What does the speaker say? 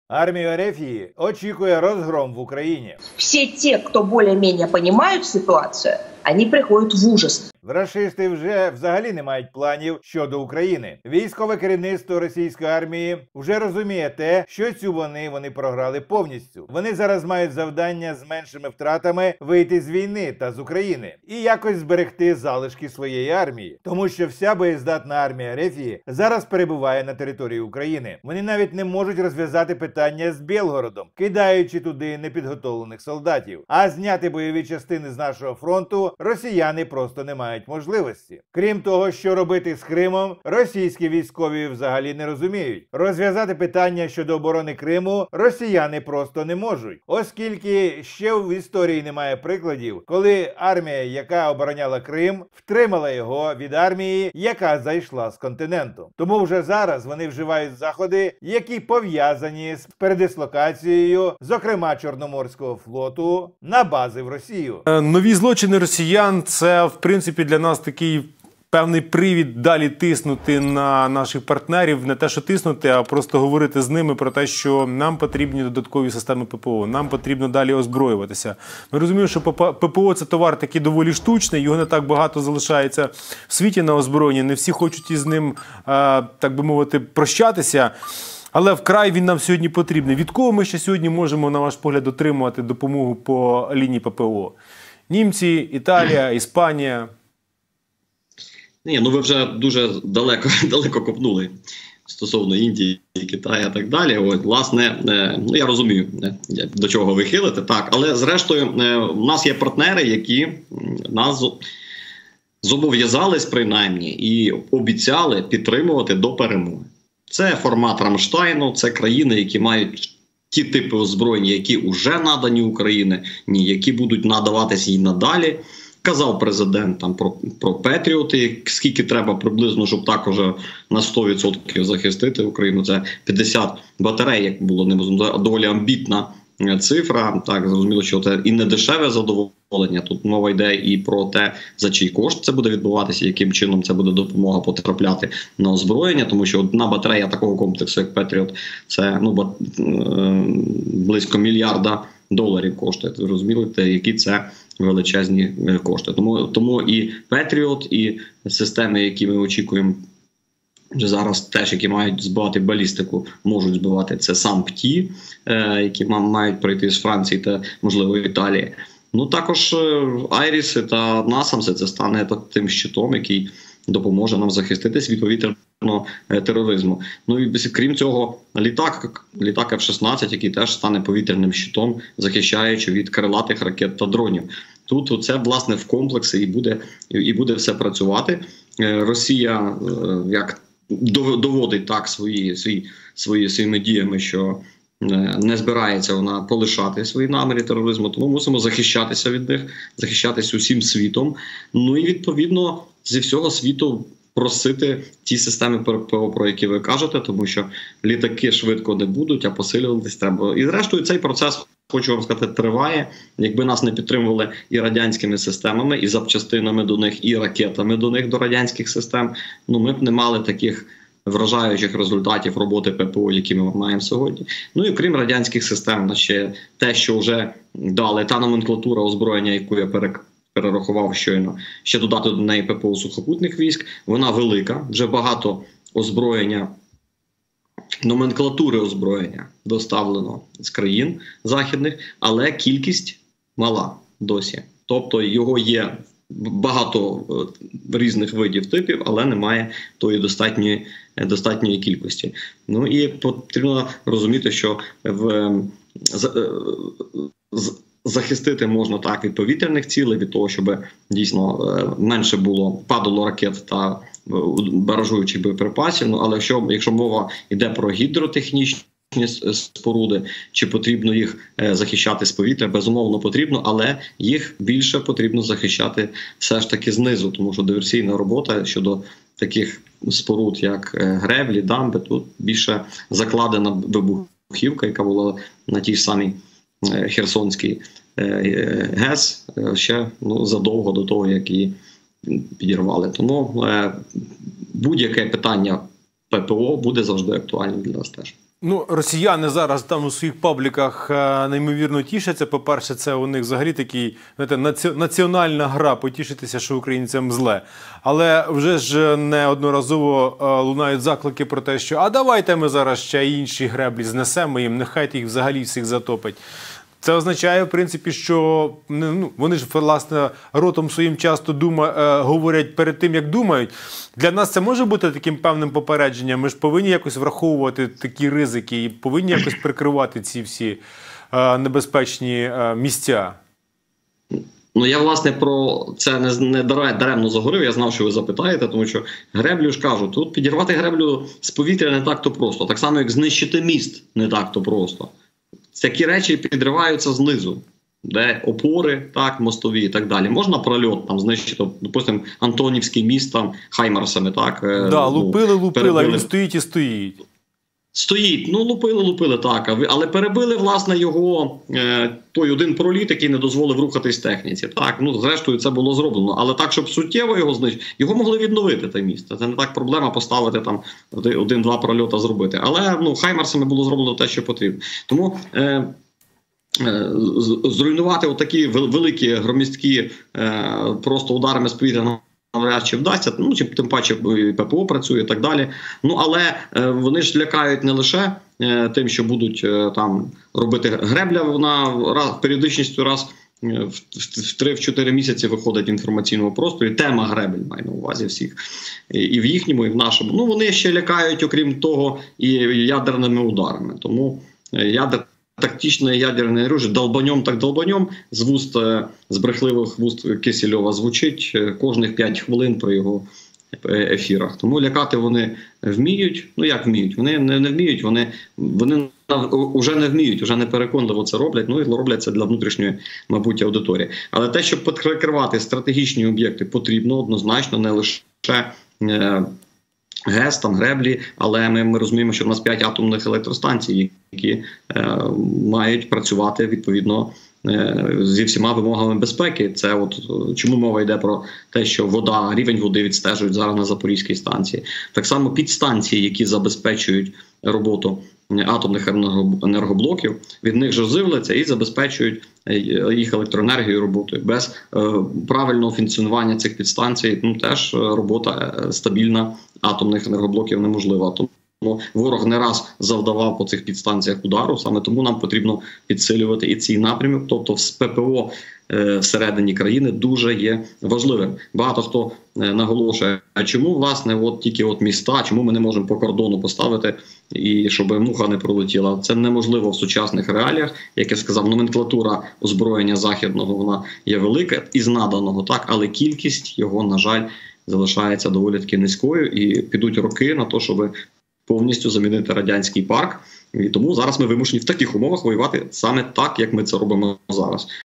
Армію Ерефії очікує розгром в Україні. Все те, кто более-менее понимают ситуацию, они приходят в ужас. Рашисти вже взагалі не мають планів щодо України. Військове керівництво російської армії вже розуміє те, що цю вони програли повністю. Вони зараз мають завдання з меншими втратами вийти з війни та з України і якось зберегти залишки своєї армії. Тому що вся боєздатна армія Ерефії зараз перебуває на території України. Вони навіть не можуть розв'язати питання з Білгородом, кидаючи туди непідготовлених солдатів. А зняти бойові частини з нашого фронту росіяни просто не мають можливості. Крім того, що робити з Кримом, російські військові взагалі не розуміють. Розв'язати питання щодо оборони Криму росіяни просто не можуть, оскільки ще в історії немає прикладів, коли армія, яка обороняла Крим, втримала його від армії, яка зайшла з континенту. Тому вже зараз вони вживають заходи, які пов'язані з передислокацією, зокрема Чорноморського флоту, на бази в Росію. Нові злочини росіян – це, в принципі, для нас такий певний привід далі тиснути на наших партнерів. Не те, що тиснути, а просто говорити з ними про те, що нам потрібні додаткові системи ППО, нам потрібно далі озброюватися. Ми розуміємо, що ППО – це товар такий доволі штучний, його не так багато залишається в світі на озброєнні. Не всі хочуть із ним, так би мовити, прощатися. Але вкрай він нам сьогодні потрібний. Від кого ми ще сьогодні можемо, на ваш погляд, отримувати допомогу по лінії ППО? Німці, Італія, Іспанія? Ні, ну ви вже дуже далеко копнули стосовно Індії, Китаю і так далі. От, власне, ну я розумію, до чого ви хилите, так. Але зрештою, у нас є партнери, які нас зобов'язались принаймні і обіцяли підтримувати до перемоги. Це формат Рамштайну, це країни, які мають ті типи озброєння, які вже надані Україні, які будуть надаватися і надалі. Казав президент там про Петріоти, скільки треба приблизно, щоб так уже на 100% захистити Україну. Це 50 батарей, як було доволі амбітна цифра. Так, зрозуміло, що це і не дешеве задоволення. Тут мова йде і про те, за чий кошт це буде відбуватися, яким чином це буде допомога потрапляти на озброєння. Тому що одна батарея такого комплексу, як Петріот, це близько $1 мільярда коштує. Ви розумієте, які це величезні кошти. Тому і Петріот, і системи, які ми очікуємо вже зараз теж, які мають збивати балістику, можуть збивати, це сам ПТІ, які мають прийти з Франції та, можливо, Італії. Ну, також Айріси та Насамси – це стане тим щитом, який допоможе нам захиститись від повітряного тероризму. Ну і крім цього, літак F-16, який теж стане повітряним щитом, захищаючи від крилатих ракет та дронів. Тут це, власне, в комплексі і буде все працювати. Росія як доводить так своїми діями, що не збирається вона полишати свої наміри тероризму, тому мусимо захищатися від них, захищатися усім світом. Ну і відповідно зі всього світу просити ті системи ППО, про які ви кажете, тому що літаки швидко не будуть, а посилюватись треба. І зрештою цей процес, хочу вам сказати, триває. Якби нас не підтримували і радянськими системами, і запчастинами до них, і ракетами до них, до радянських систем, ну ми б не мали таких вражаючих результатів роботи ППО, які ми маємо сьогодні. Ну і крім радянських систем, ще те, що вже дали, та номенклатура озброєння, яку я перерахував щойно, ще додати до неї ППО сухопутних військ, вона велика, вже багато озброєння, номенклатури озброєння доставлено з країн західних, але кількість мала досі. Тобто його є багато різних видів типів, але немає тої достатньої кількості. Ну і потрібно розуміти, що захистити можна так від повітряних цілей, від того, щоб дійсно менше падало ракет та баражуючих боєприпасів. Ну, але якщо мова йде про гідротехнічні споруди, чи потрібно їх захищати з повітря, безумовно потрібно, але їх більше потрібно захищати все ж таки знизу, тому що диверсійна робота щодо таких споруд, як греблі, дамби, тут більше закладена вибухівка, яка була на тій ж самій Херсонській ГЕС ще задовго до того, як її підірвали. Тому будь-яке питання ППО буде завжди актуальним для нас теж. Ну, росіяни зараз там у своїх пабліках неймовірно тішаться. По-перше, це у них взагалі такий, знаєте, національна гра потішитися, що українцям зле. Але вже ж неодноразово лунають заклики про те, що а давайте ми зараз ще інші греблі знесемо їм, нехай їх взагалі всіх затопить. Це означає, в принципі, що вони ж, власне, ротом своїм часто говорять перед тим, як думають. Для нас це може бути таким певним попередженням? Ми ж повинні якось враховувати такі ризики і повинні якось прикривати ці всі небезпечні місця. Ну, я, власне, про це не даремно заговорив, я знав, що ви запитаєте, тому що греблю ж кажу, тут підірвати греблю з повітря не так-то просто, так само, як знищити міст не так-то просто. Такі речі підриваються знизу, де опори, так, мостові і так далі. Можна прольот там знищити, допустимо, Антонівський міст там хаймарсами, так. Да, лупили, а він стоїть і стоїть. Стоїть, ну лупили, так, але перебили, власне, його той один проліт, який не дозволив рухатись техніці. Так, ну, зрештою, це було зроблено. Але так, щоб суттєво його знищити, його могли відновити, те місце. Це не так проблема поставити там один-два прольота зробити. Але, ну, хаймарсами було зроблено те, що потрібно. Тому зруйнувати отакі великі громісткі просто ударами з повітря навряд чи вдасться, ну, чи тим паче ППО працює і так далі. Ну, але вони ж лякають не лише тим, що будуть там робити гребля, вона періодичністю раз в 3-4 місяці виходить в інформаційному просторі. Тема гребель має на увазі всіх. І в їхньому, і в нашому. Ну, вони ще лякають, окрім того, і ядерними ударами. Тому тактичне ядерне оружие долбаньом так долбаньом з вуст, з брехливих вуст Кисельова звучить кожних 5 хвилин при його ефірах. Тому лякати вони вміють. Ну як вміють? Вони не вміють, вони вже не вміють, вже не переконливо це роблять. Ну і роблять це для внутрішньої, мабуть, аудиторії. Але те, щоб прикривати стратегічні об'єкти, потрібно однозначно не лише ГЕС, там греблі, але ми розуміємо, що в нас 5 атомних електростанцій, які мають працювати відповідно зі всіма вимогами безпеки. Це от чому мова йде про те, що рівень води відстежують зараз на Запорізькій станції. Так само підстанції, які забезпечують роботу атомних енергоблоків, від них же живляться і забезпечують їх електроенергією роботою. Без правильного функціонування цих підстанцій теж робота стабільна атомних енергоблоків неможлива. Тому ворог не раз завдавав по цих підстанціях удару, саме тому нам потрібно підсилювати і цей напрямок, тобто ППО всередині країни дуже є важливим. Багато хто наголошує, а чому, власне, тільки міста, чому ми не можемо по кордону поставити, і щоб муха не пролетіла. Це неможливо в сучасних реаліях. Як я сказав, номенклатура озброєння західного, вона є велика, із наданого, так, але кількість його, на жаль, залишається доволі таки низькою, і підуть роки на те, щоб повністю замінити радянський парк. І тому зараз ми вимушені в таких умовах воювати саме так, як ми це робимо зараз.